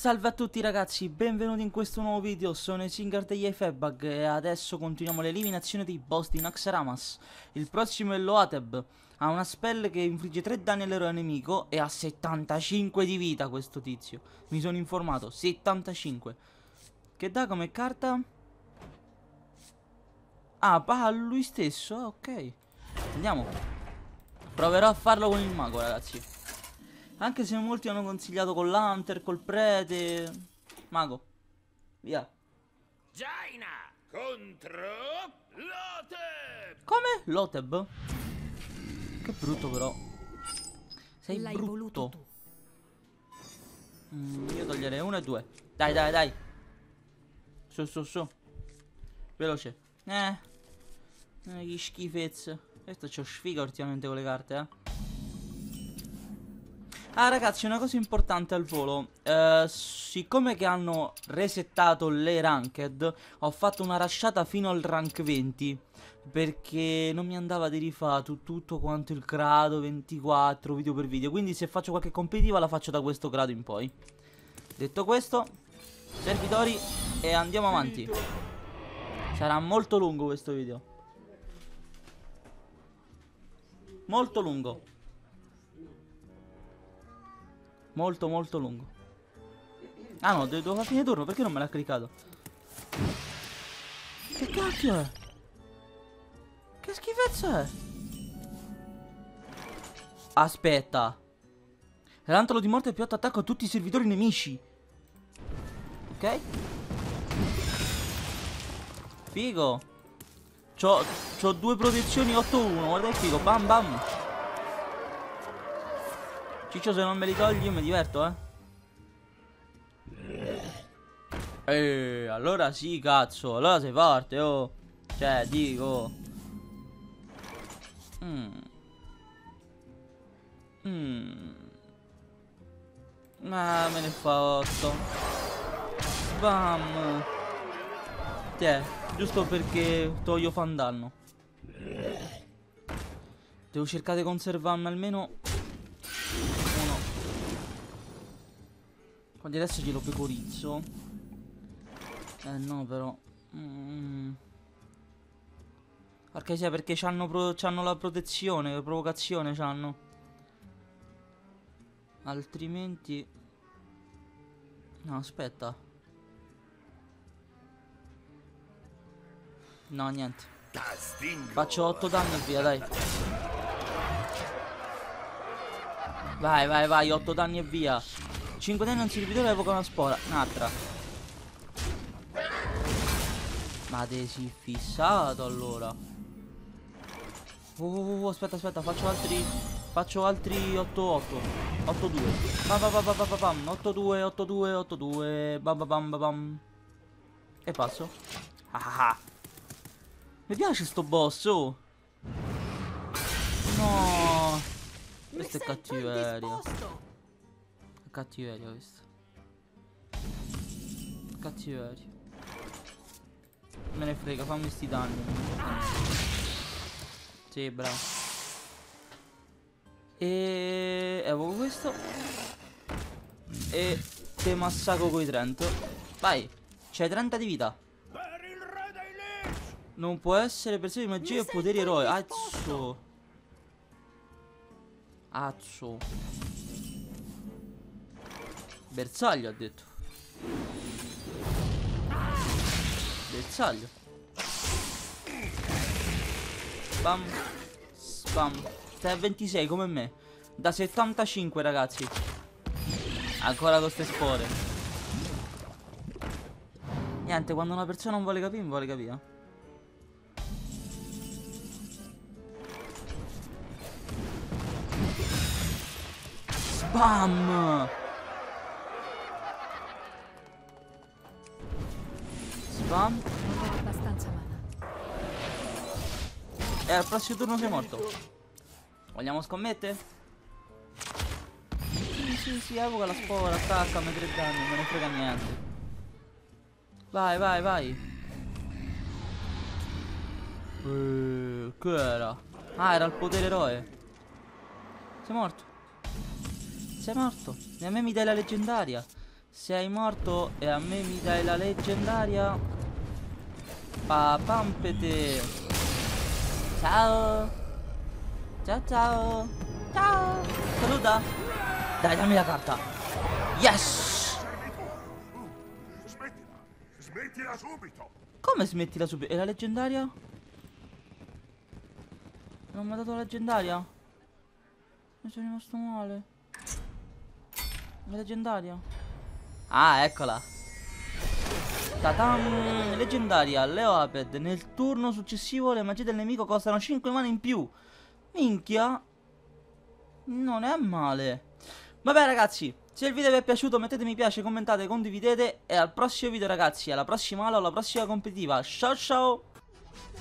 Salve a tutti ragazzi, benvenuti in questo nuovo video, sono Singer degli Efebag e adesso continuiamo l'eliminazione dei boss di Naxxramas. Il prossimo è Loateb, ha una spell che infligge 3 danni all'eroe nemico e ha 75 di vita questo tizio. Mi sono informato, 75. Che dà come carta? Ah, lui stesso, ok. Andiamo. Proverò a farlo con il mago ragazzi. Anche se molti hanno consigliato con l'Hunter, col prete. Mago. Via. Jaina contro Loteb. Come? Loteb? Che brutto però. Sei L'hai brutto. voluto tu. Io toglierei 1 e 2. Dai, dai, dai. Su. Veloce. Che schifezza. Questo c'ho sfiga ultimamente con le carte, Ah ragazzi, una cosa importante al volo, siccome che hanno resettato le ranked, ho fatto una rushata fino al rank 20, perché non mi andava di rifare tutto quanto il grado 24 video per video, quindi se faccio qualche competitiva la faccio da questo grado in poi. Detto questo, servitori e andiamo avanti. Sarà molto lungo questo video. Molto lungo. Molto lungo. Ah no, devo fare fine turno, perché non me l'ha cliccato? Che cacchio è? Che schifezza è? Aspetta. Rantolo di morte più 8 attacco a tutti i servitori nemici. Ok. Figo. C'ho 2 protezioni 8-1. Guarda che figo. Bam bam. Ciccio, se non me li togli io mi diverto, allora sì, cazzo. Allora sei forte, oh. Cioè, dico. Ah, me ne fa 8. Bam. Tiè, giusto perché toglio fan danno. Devo cercare di conservarmi almeno uno. Quindi adesso glielo pecorizzo. No però. Perché sia perché c'hanno la protezione, la provocazione c'hanno. Altrimenti. No, aspetta. No, niente. Faccio 8 danni e via, dai. Vai, 8 danni e via. 5 danni a un servitore evoca una spora. Un'altra. Ma te sei fissato allora. Aspetta, faccio altri 8-8. 8-2. Bam. 8-2. 8-2. Bam. E passo. Ah. Mi piace sto boss, oh. No. Questo è cattiveria. È cattiveria questo. Cattiveria. Me ne frega, fammi sti danni. Sì, bravo. E evoco questo. E te massacro coi 30. Vai. C'hai 30 di vita. Per il re dei Lich. Non può essere persone di magia e poteri eroi. Azzo. Bersaglio ha detto. Bersaglio. Spam. Stai a 26 come me. Da 75 ragazzi. Ancora con queste spore. Niente, quando una persona non vuole capire, non vuole capire. Spam. Spam. Non ho abbastanza mana. E al prossimo turno sei morto. Vogliamo scommettere? Sì, evoca la spora, attaccami 3 danni, non me ne frega niente. Vai. Che era? Ah, era il potere eroe. Sei morto. E a me mi dai la leggendaria. Sei morto e a me mi dai la leggendaria. Papampete. Ciao. Ciao ciao. Ciao. Saluta. Dai, dammi la carta. Yes. Smettila! Smettila subito! Come smettila subito? E la leggendaria? Non mi ha dato la leggendaria? Mi sono rimasto male. La leggendaria? Ah, eccola. Tatam! Leggendaria, Leopard. Nel turno successivo le magie del nemico costano 5 mana in più. Minchia. Non è male. Vabbè ragazzi, se il video vi è piaciuto mettete mi piace, commentate, condividete. E al prossimo video ragazzi, alla prossima ala o alla prossima competitiva. Ciao ciao.